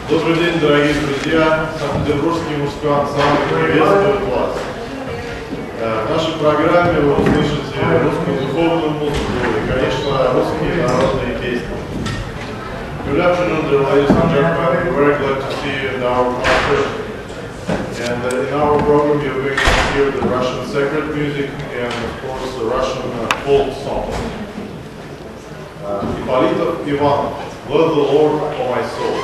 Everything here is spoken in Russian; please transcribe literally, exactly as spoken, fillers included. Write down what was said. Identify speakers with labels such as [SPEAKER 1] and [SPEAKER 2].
[SPEAKER 1] Добрый день, дорогие друзья! Санкт-Петербургский мужской ансамбль приветствует вас. В нашей программе вы услышите русскую духовную музыку и, конечно, русские народные песни. Good afternoon, dear ladies and gentlemen. We're very glad to see you in our concert. And uh, in our program you're going to hear the Russian sacred music and, of course, the Russian uh, folk songs. Uh, Ippolitov Ivan, love the Lord, O my soul.